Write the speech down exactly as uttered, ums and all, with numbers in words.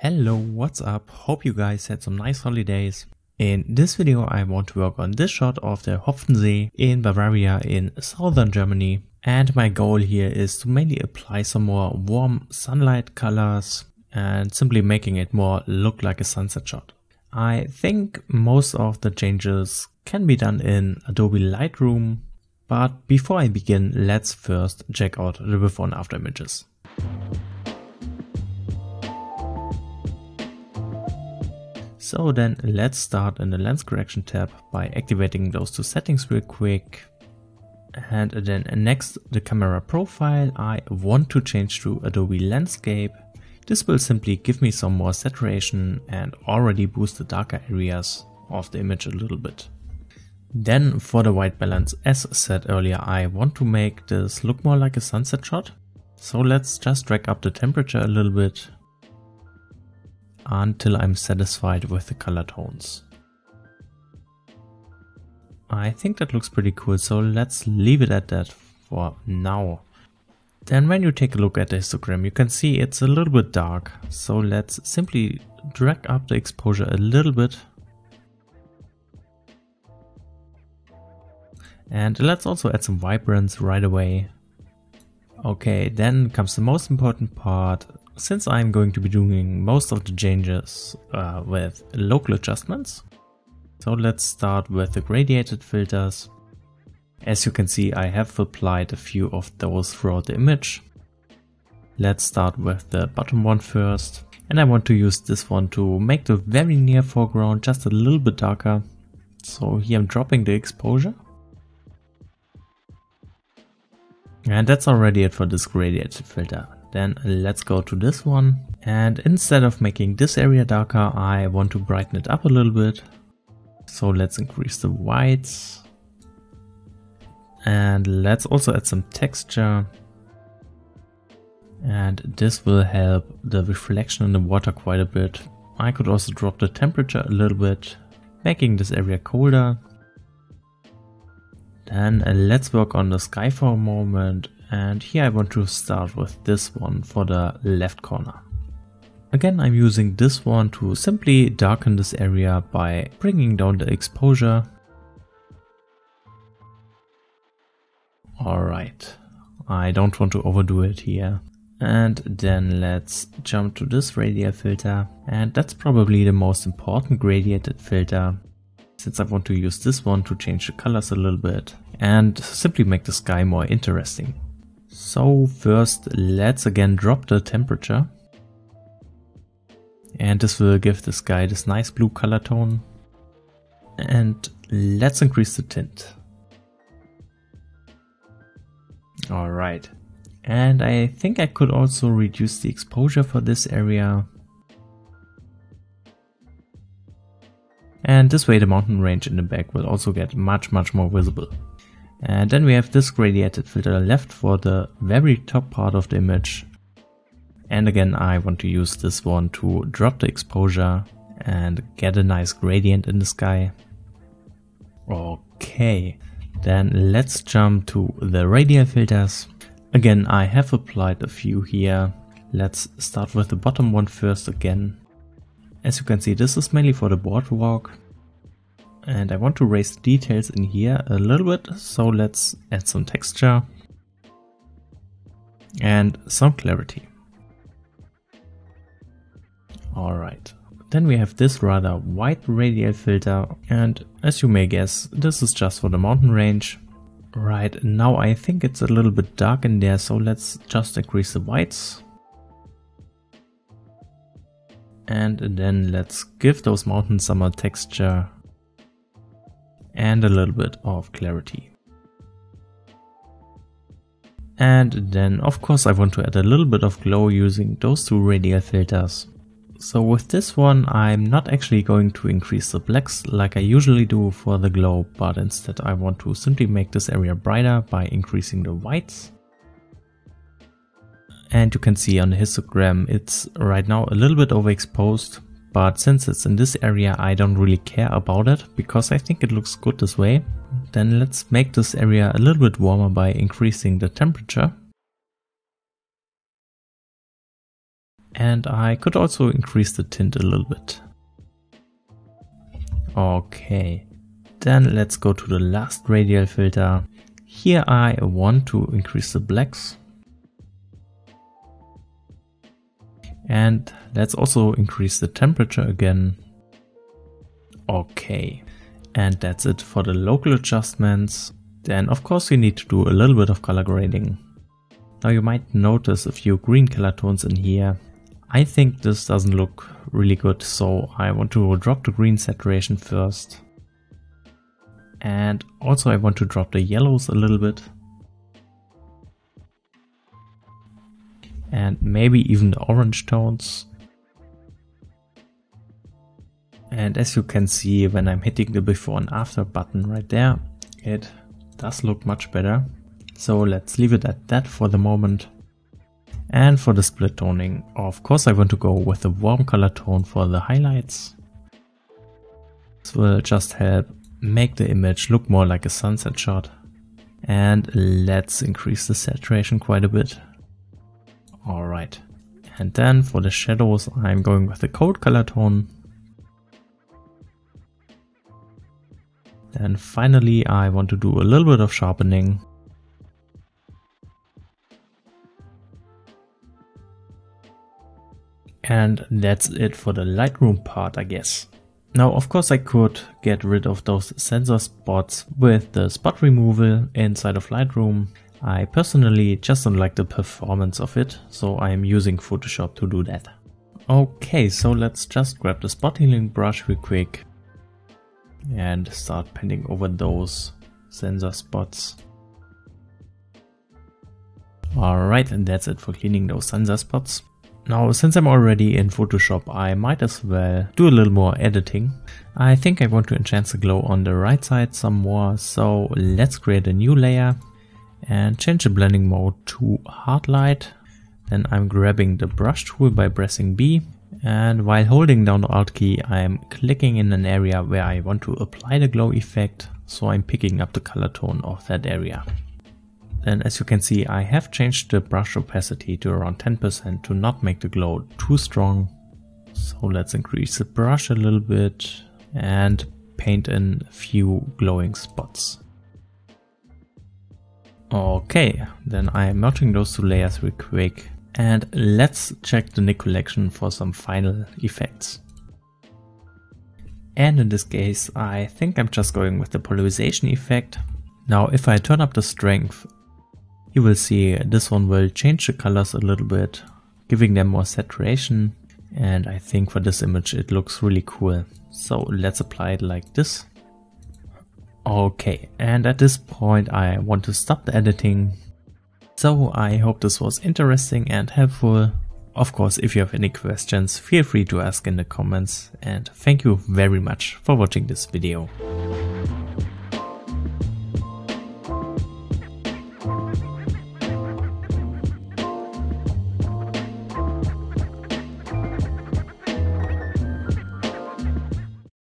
Hello, what's up? Hope you guys had some nice holidays. In this video I want to work on this shot of the Hopfensee in Bavaria in southern Germany. And my goal here is to mainly apply some more warm sunlight colors and simply making it more look like a sunset shot. I think most of the changes can be done in Adobe Lightroom, but before I begin, let's first check out the before and after images. So then let's start in the lens correction tab by activating those two settings real quick. And then next, the camera profile, I want to change to Adobe Landscape. This will simply give me some more saturation and already boost the darker areas of the image a little bit. Then for the white balance, as said earlier, I want to make this look more like a sunset shot. So let's just drag up the temperature a little bit until I'm satisfied with the color tones. I think that looks pretty cool, so let's leave it at that for now. Then when you take a look at the histogram, you can see it's a little bit dark, so let's simply drag up the exposure a little bit. And let's also add some vibrance right away. Okay, then comes the most important part. Since I'm going to be doing most of the changes uh, with local adjustments, so let's start with the gradiated filters. As you can see, I have applied a few of those throughout the image. Let's start with the bottom one first, and I want to use this one to make the very near foreground just a little bit darker. So here I'm dropping the exposure. And that's already it for this gradiated filter. Then let's go to this one, and instead of making this area darker, I want to brighten it up a little bit. So let's increase the whites, and let's also add some texture, and this will help the reflection in the water quite a bit. I could also drop the temperature a little bit, making this area colder. Then let's work on the sky for a moment. And here I want to start with this one for the left corner. Again, I'm using this one to simply darken this area by bringing down the exposure. Alright, I don't want to overdo it here. And then let's jump to this radial filter. And that's probably the most important gradiated filter, since I want to use this one to change the colors a little bit and simply make the sky more interesting. So first, let's again drop the temperature, and this will give the sky this nice blue color tone. And let's increase the tint. Alright, and I think I could also reduce the exposure for this area. And this way the mountain range in the back will also get much much more visible. And then we have this gradiated filter left for the very top part of the image. And again, I want to use this one to drop the exposure and get a nice gradient in the sky. Okay, then let's jump to the radial filters. Again, I have applied a few here. Let's start with the bottom one first again. As you can see, this is mainly for the boardwalk. And I want to raise the details in here a little bit, so let's add some texture and some clarity. Alright, then we have this rather white radial filter, and as you may guess, this is just for the mountain range. Right, now I think it's a little bit dark in there, so let's just increase the whites. And then let's give those mountains some more texture and a little bit of clarity. And then of course I want to add a little bit of glow using those two radial filters. So with this one I'm not actually going to increase the blacks like I usually do for the glow, but instead I want to simply make this area brighter by increasing the whites. And you can see on the histogram it's right now a little bit overexposed. But since it's in this area, I don't really care about it because I think it looks good this way. Then let's make this area a little bit warmer by increasing the temperature. And I could also increase the tint a little bit. Okay, then let's go to the last radial filter. Here I want to increase the blacks. And let's also increase the temperature again. Okay, and that's it for the local adjustments. Then of course we need to do a little bit of color grading. Now you might notice a few green color tones in here. I think this doesn't look really good, so I want to drop the green saturation first. And also I want to drop the yellows a little bit. And maybe even the orange tones. And as you can see, when I'm hitting the before and after button right there, it does look much better. So let's leave it at that for the moment. And for the split toning, of course I want to go with a warm color tone for the highlights. This will just help make the image look more like a sunset shot. And let's increase the saturation quite a bit. Alright, and then for the shadows I'm going with a cold color tone. Then finally I want to do a little bit of sharpening. And that's it for the Lightroom part, I guess. Now of course I could get rid of those sensor spots with the spot removal inside of Lightroom. I personally just don't like the performance of it, so I'm using Photoshop to do that. Okay, so let's just grab the spot healing brush real quick and start painting over those sensor spots. Alright, and that's it for cleaning those sensor spots. Now, since I'm already in Photoshop, I might as well do a little more editing. I think I want to enhance the glow on the right side some more, so let's create a new layer and change the blending mode to hard light. Then I'm grabbing the brush tool by pressing B, and while holding down the Alt key I'm clicking in an area where I want to apply the glow effect, so I'm picking up the color tone of that area. Then as you can see I have changed the brush opacity to around ten percent to not make the glow too strong. So let's increase the brush a little bit and paint in a few glowing spots. Okay, then I am merging those two layers real quick, and let's check the Nik collection for some final effects. And in this case I think I'm just going with the polarization effect. Now if I turn up the strength, you will see this one will change the colors a little bit, giving them more saturation, and I think for this image it looks really cool. So let's apply it like this. Okay, and at this point I want to stop the editing. So I hope this was interesting and helpful. Of course, if you have any questions, feel free to ask in the comments, and thank you very much for watching this video.